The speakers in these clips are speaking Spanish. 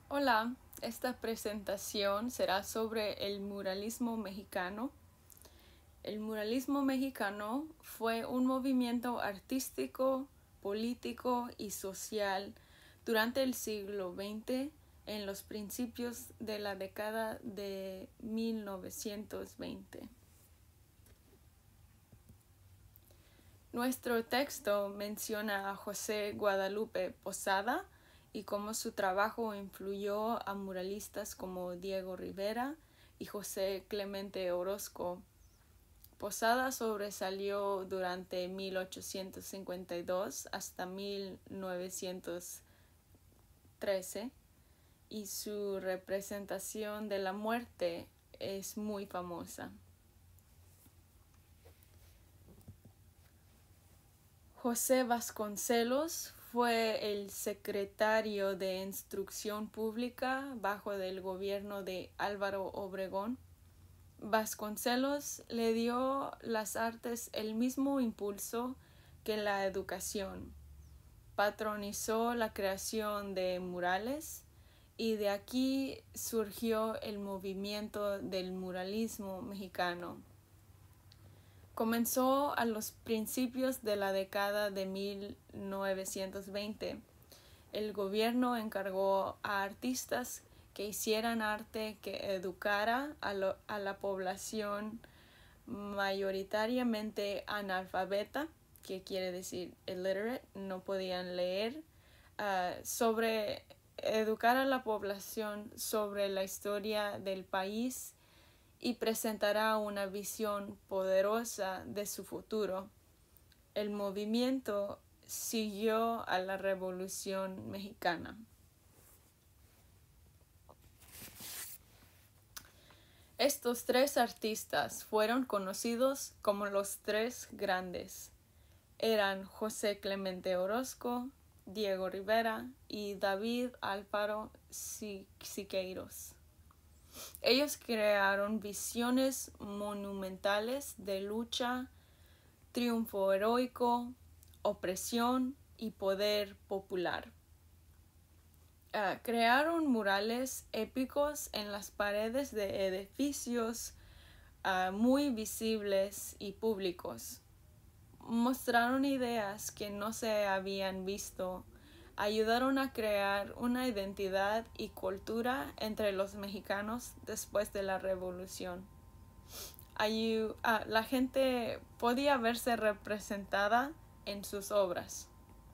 Hola, esta presentación será sobre el muralismo mexicano. El muralismo mexicano fue un movimiento artístico, político y social durante el siglo XX en los principios de la década de 1920. Nuestro texto menciona a José Guadalupe Posada y cómo su trabajo influyó a muralistas como Diego Rivera y José Clemente Orozco. Posada sobresalió durante 1852 hasta 1913 y su representación de la muerte es muy famosa. José Vasconcelos fue el secretario de Instrucción Pública bajo el gobierno de Álvaro Obregón. Vasconcelos le dio las artes el mismo impulso que la educación. Patronizó la creación de murales y de aquí surgió el movimiento del muralismo mexicano. Comenzó a los principios de la década de 1920. El gobierno encargó a artistas que hicieran arte que educara a la población mayoritariamente analfabeta, que quiere decir illiterate, no podían leer, sobre educar a la población sobre la historia del país y presentará una visión poderosa de su futuro. El movimiento siguió a la Revolución Mexicana. Estos tres artistas fueron conocidos como los tres grandes. Eran José Clemente Orozco, Diego Rivera y David Alfaro Siqueiros. Ellos crearon visiones monumentales de lucha, triunfo heroico, opresión y poder popular. Crearon murales épicos en las paredes de edificios muy visibles y públicos. Mostraron ideas que no se habían visto. Ayudaron a crear una identidad y cultura entre los mexicanos después de la revolución. La gente podía verse representada en sus obras.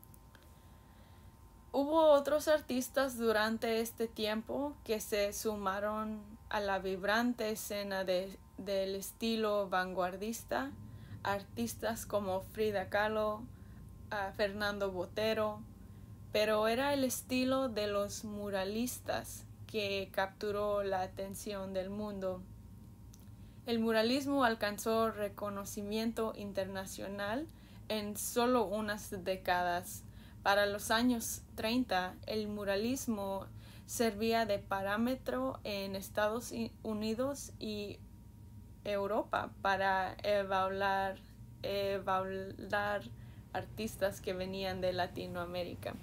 Hubo otros artistas durante este tiempo que se sumaron a la vibrante escena del estilo vanguardista, artistas como Frida Kahlo, Fernando Botero, pero era el estilo de los muralistas que capturó la atención del mundo. El muralismo alcanzó reconocimiento internacional en solo unas décadas. Para los años 30, el muralismo servía de parámetro en Estados Unidos y Europa para evaluar artistas que venían de Latinoamérica.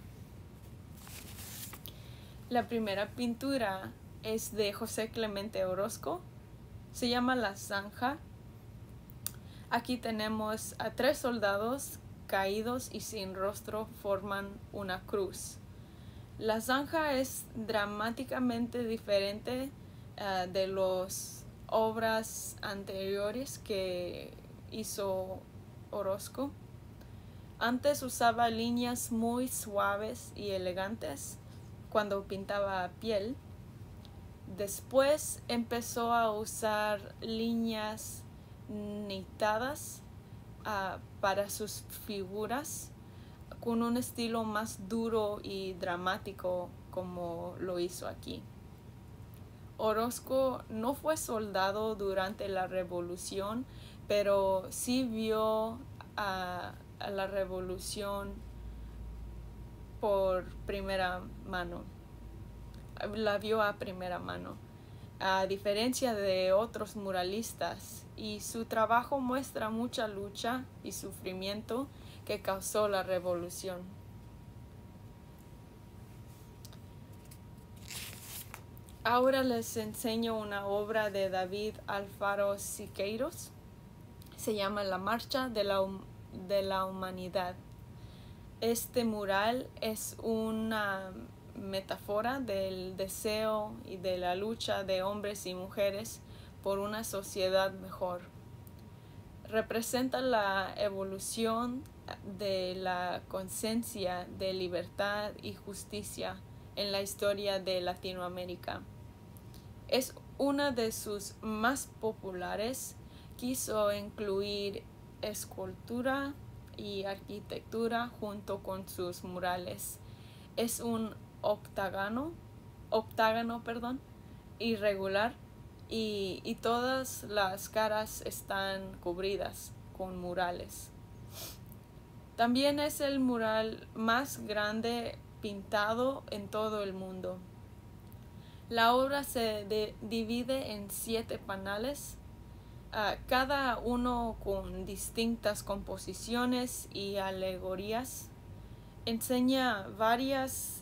La primera pintura es de José Clemente Orozco. Se llama La Zanja. Aquí tenemos a tres soldados caídos y sin rostro forman una cruz. La zanja es dramáticamente diferente de las obras anteriores que hizo Orozco. Antes usaba líneas muy suaves y elegantes cuando pintaba piel. Después empezó a usar líneas nitadas para sus figuras con un estilo más duro y dramático como lo hizo aquí. Orozco no fue soldado durante la revolución, pero sí vio a la revolución por primera mano. La vio a primera mano, a diferencia de otros muralistas, y su trabajo muestra mucha lucha y sufrimiento que causó la revolución. Ahora les enseño una obra de David Alfaro Siqueiros. Se llama La Marcha de la Humanidad. Este mural es una metáfora del deseo y de la lucha de hombres y mujeres por una sociedad mejor. Representa la evolución de la conciencia de libertad y justicia en la historia de Latinoamérica. Es una de sus más populares. Quiso incluir escultura y arquitectura junto con sus murales. Es un octágono, irregular y todas las caras están cubridas con murales. También es el mural más grande pintado en todo el mundo. La obra se divide en 7 paneles, cada uno con distintas composiciones y alegorías. Enseña varias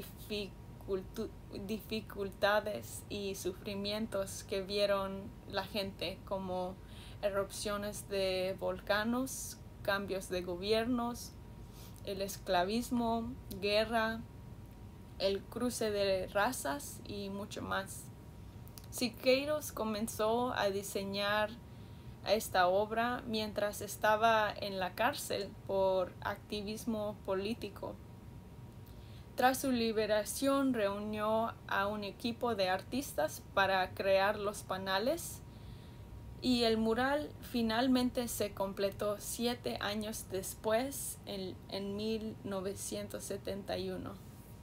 dificultades y sufrimientos que vieron la gente, como erupciones de volcanes, cambios de gobiernos, el esclavismo, guerra, el cruce de razas y mucho más. Siqueiros comenzó a diseñar esta obra mientras estaba en la cárcel por activismo político. Tras su liberación, reunió a un equipo de artistas para crear los paneles y el mural finalmente se completó 7 años después, en 1971.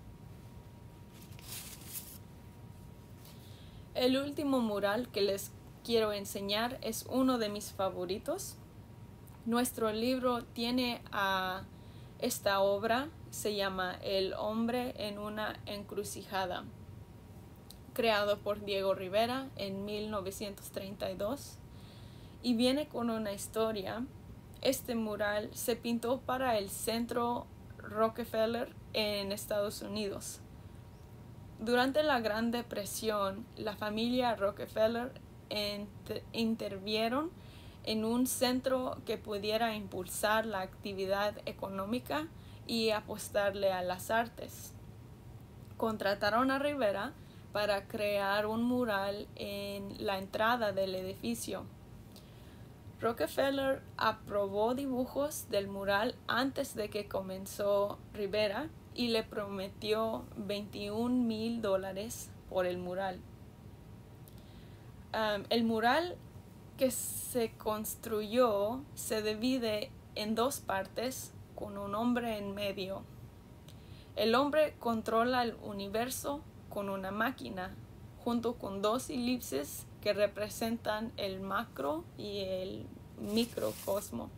El último mural que les quiero enseñar es uno de mis favoritos. Nuestro libro tiene a esta obra, se llama El hombre en una encrucijada, creado por Diego Rivera en 1932, y viene con una historia. Este mural se pintó para el Centro Rockefeller en Estados Unidos. Durante la Gran Depresión, la familia Rockefeller intervinieron en un centro que pudiera impulsar la actividad económica y apostarle a las artes. Contrataron a Rivera para crear un mural en la entrada del edificio. Rockefeller aprobó dibujos del mural antes de que comenzó Rivera y le prometió $21,000 por el mural. El mural que se construyó se divide en 2 partes con un hombre en medio. El hombre controla el universo con una máquina, junto con 2 elipses que representan el macro y el microcosmo.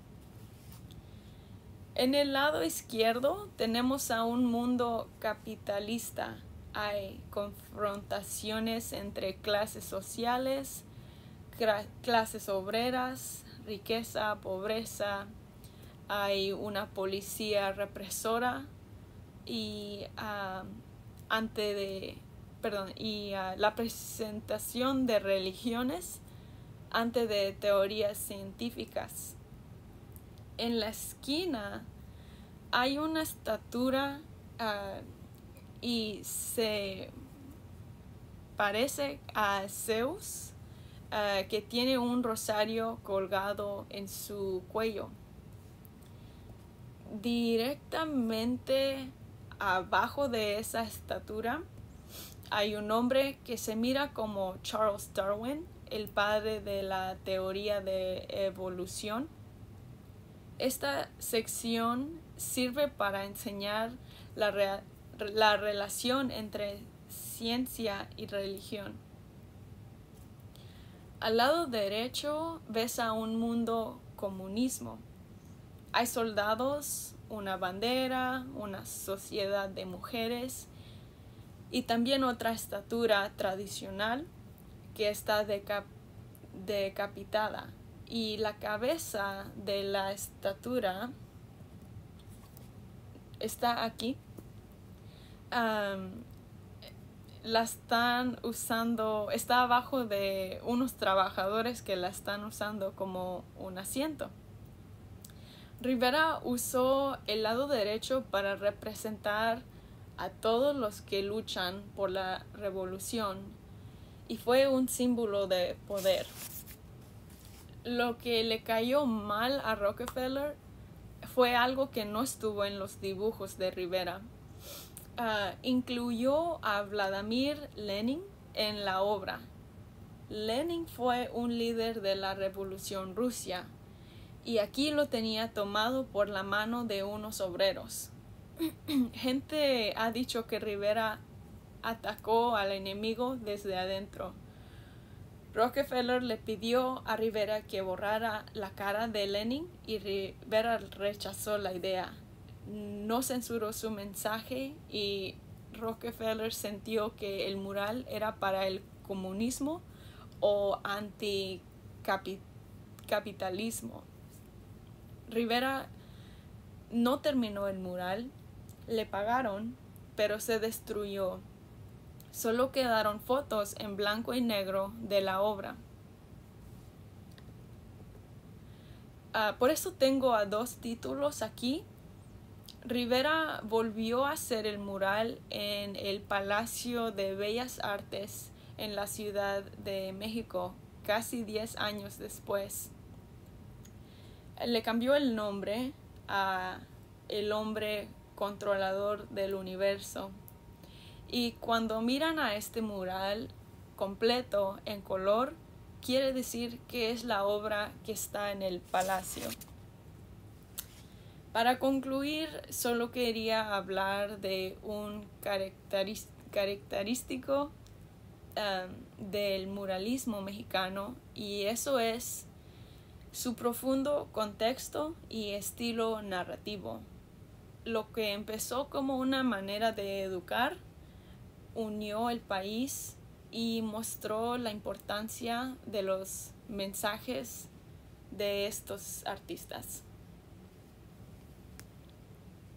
En el lado izquierdo tenemos a un mundo capitalista. Hay confrontaciones entre clases sociales, clases obreras, riqueza, pobreza. Hay una policía represora y la presentación de religiones antes de teorías científicas. En la esquina hay una estatua y se parece a Zeus, que tiene un rosario colgado en su cuello. Directamente abajo de esa estatua hay un hombre que se mira como Charles Darwin, el padre de la teoría de evolución. Esta sección sirve para enseñar la relación entre ciencia y religión. Al lado derecho ves a un mundo comunismo. Hay soldados, una bandera, una sociedad de mujeres y también otra estatua tradicional que está decapitada. Y la cabeza de la estatua está aquí. la están usando, está abajo de unos trabajadores que la están usando como un asiento. Rivera usó el lado derecho para representar a todos los que luchan por la revolución y fue un símbolo de poder. Lo que le cayó mal a Rockefeller fue algo que no estuvo en los dibujos de Rivera. Incluyó a Vladimir Lenin en la obra. Lenin fue un líder de la Revolución Rusa y aquí lo tenía tomado por la mano de unos obreros. Gente ha dicho que Rivera atacó al enemigo desde adentro. Rockefeller le pidió a Rivera que borrara la cara de Lenin y Rivera rechazó la idea. No censuró su mensaje y Rockefeller sintió que el mural era para el comunismo o anticapitalismo. Rivera no terminó el mural, le pagaron, pero se destruyó. Solo quedaron fotos en blanco y negro de la obra. Por eso tengo a 2 títulos aquí. Rivera volvió a hacer el mural en el Palacio de Bellas Artes en la Ciudad de México, casi 10 años después. Le cambió el nombre a El hombre controlador del universo. Y cuando miran a este mural completo en color, quiere decir que es la obra que está en el palacio. Para concluir, solo quería hablar de un característico del muralismo mexicano, y eso es su profundo contexto y estilo narrativo. Lo que empezó como una manera de educar, unió el país y mostró la importancia de los mensajes de estos artistas.